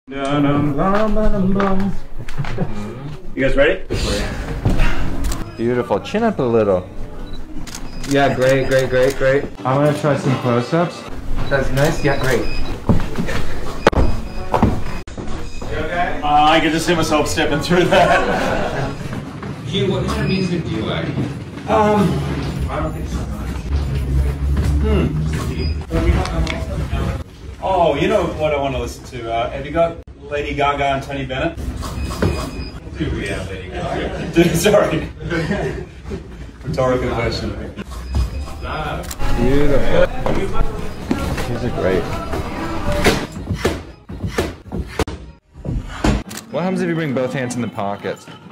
You guys ready? Beautiful. Chin up a little. Yeah, great. I want to try some close-ups. That's nice. Yeah, great. You okay? I can just see myself stepping through that. Hugh, what kind of music do you like? I don't think so much. Oh, you know what I want to listen to? Have you got Lady Gaga and Tony Bennett? Do we have Lady Gaga? Sorry. Rhetorical question. Beautiful. These are great. What happens if you bring both hands in the pockets?